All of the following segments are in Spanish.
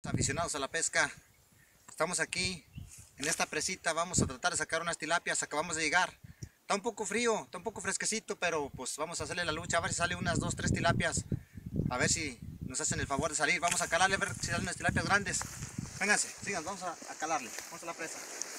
Aficionados a la pesca, estamos aquí en esta presita, vamos a tratar de sacar unas tilapias, acabamos de llegar. Está un poco frío, está un poco fresquecito, pero pues vamos a hacerle la lucha, a ver si sale unas 2, 3 tilapias, a ver si nos hacen el favor de salir. Vamos a calarle, a ver si salen unas tilapias grandes. Vénganse, sigan, vamos a calarle, vamos a la presa.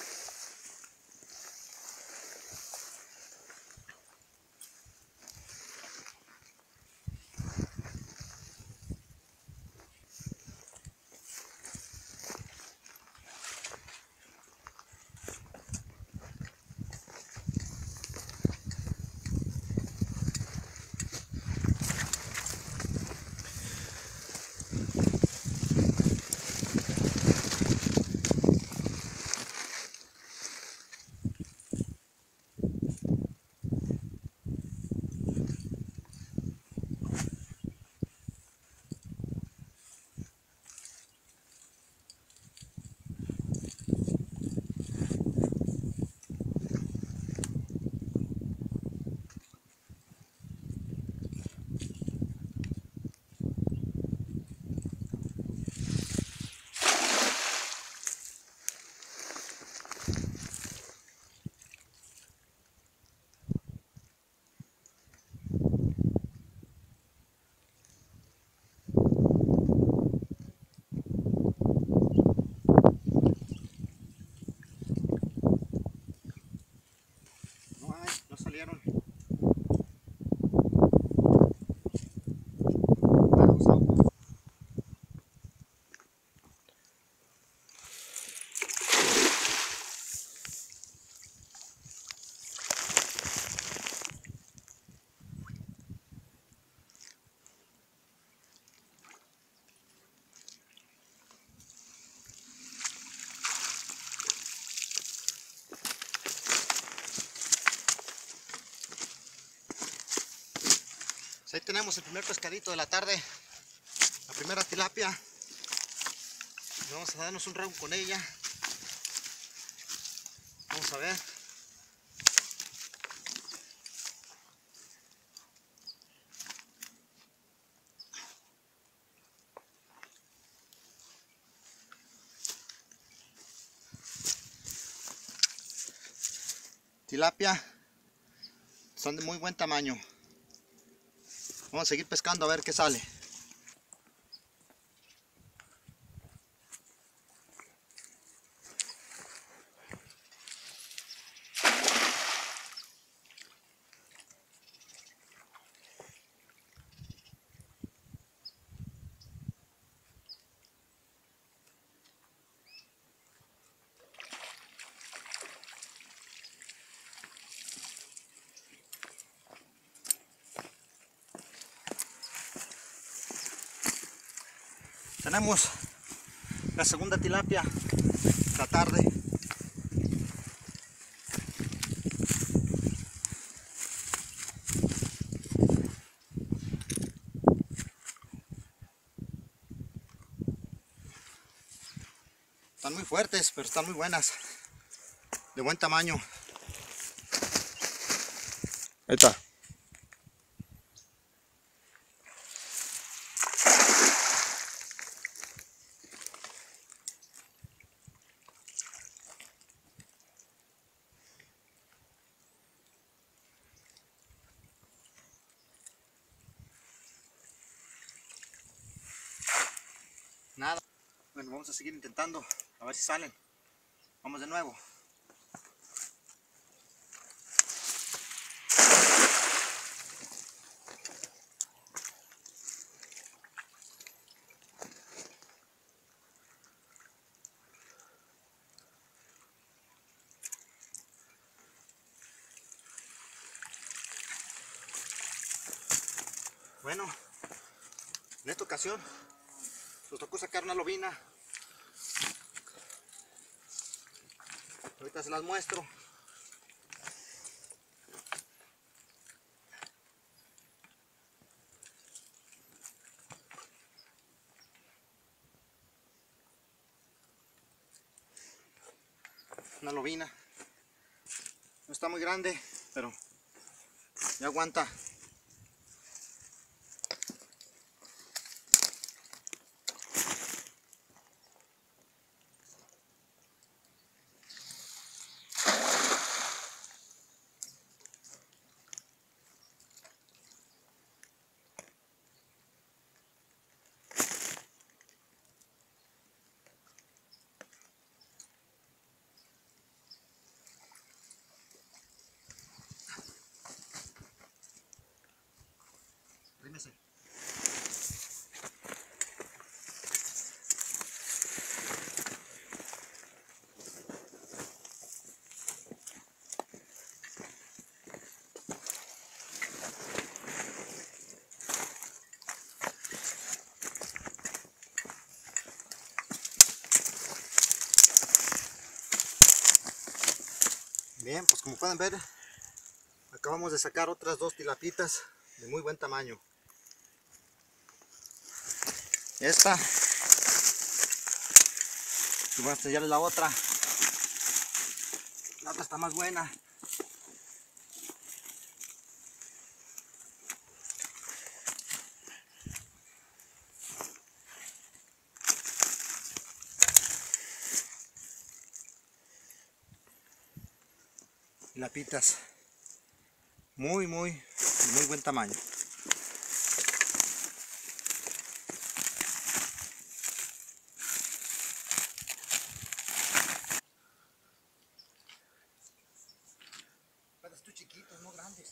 No salieron. Ahí tenemos el primer pescadito de la tarde, la primera tilapia. Vamos a darnos un round con ella. Vamos a ver. Tilapia, son de muy buen tamaño. Vamos a seguir pescando a ver qué sale. Tenemos la segunda tilapia de la tarde. Están muy fuertes, pero están muy buenas. De buen tamaño. Ahí está. Nada. Bueno, vamos a seguir intentando, a ver si salen. Vamos de nuevo. Bueno, en esta ocasión nos tocó sacar una lobina. Ahorita se las muestro. Una lobina. No está muy grande, pero ya aguanta. Bien, pues como pueden ver, acabamos de sacar otras 2 tilapitas de muy buen tamaño. Esta, y voy a enseñarles la otra. La otra está más buena. Tilapitas muy buen tamaño. Estos chiquitos, no grandes.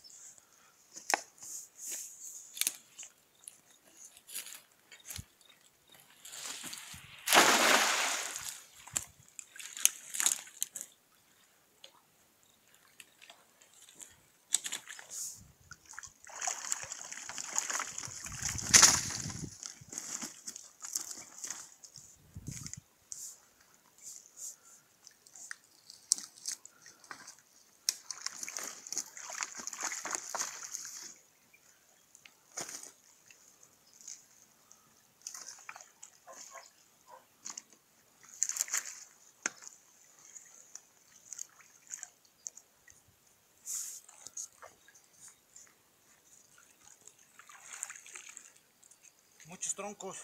Muchos troncos.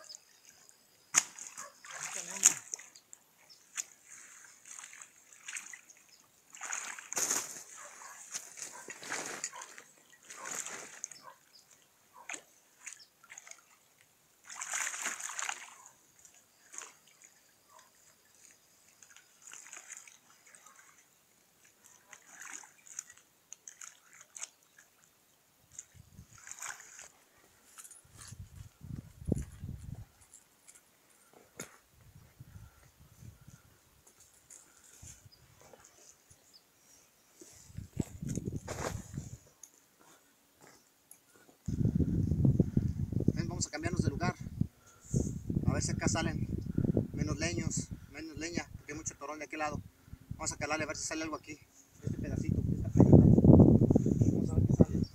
Ven, vamos a cambiarnos de lugar. A ver si acá salen menos leña, porque hay mucho torón de aquel lado. Vamos a calarle a ver si sale algo aquí. Este pedacito, esta playita. Vamos a ver qué sale.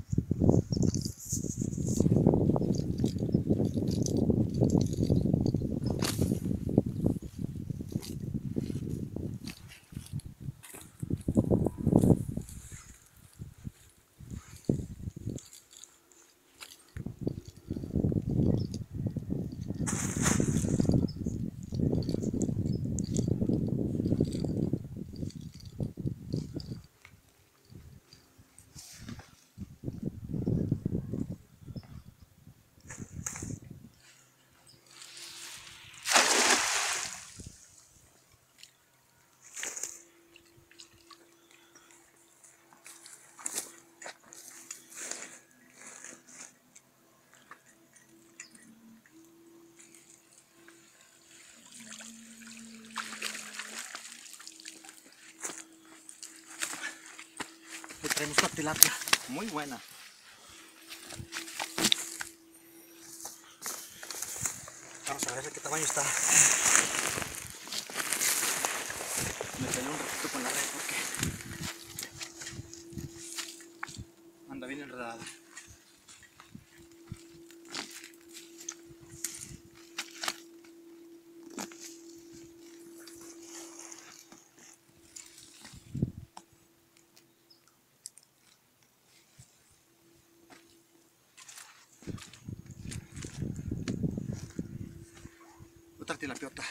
Aquí traemos una tilapia muy buena. Vamos a ver de qué tamaño está. Me peleé un ratito con la red porque anda bien enredada. Otra tilapiota.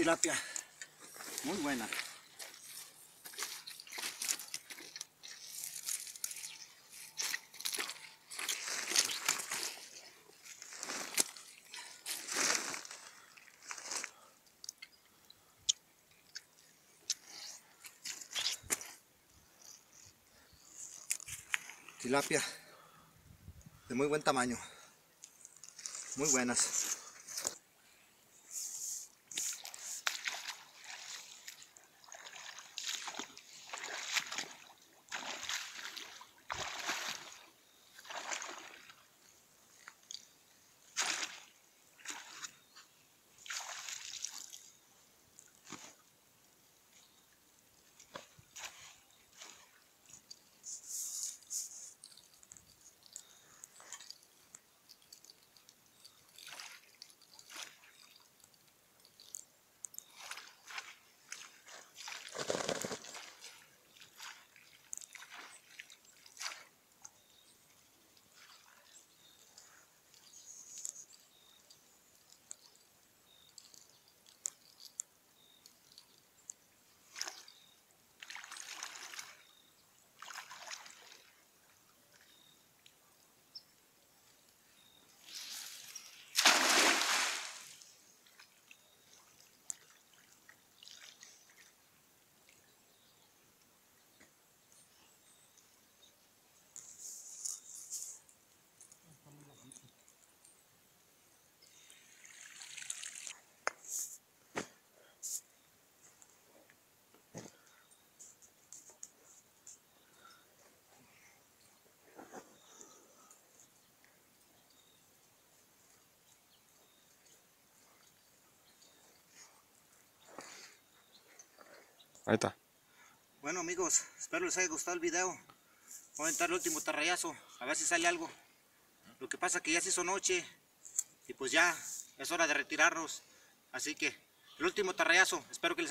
tilapia. Muy buena. Tilapia de muy buen tamaño, muy buenas. Ahí está. Bueno amigos, espero les haya gustado el video. Voy a aventar el último tarrayazo, a ver si sale algo. Lo que pasa es que ya se hizo noche y pues ya es hora de retirarnos. Así que el último tarrayazo, espero que les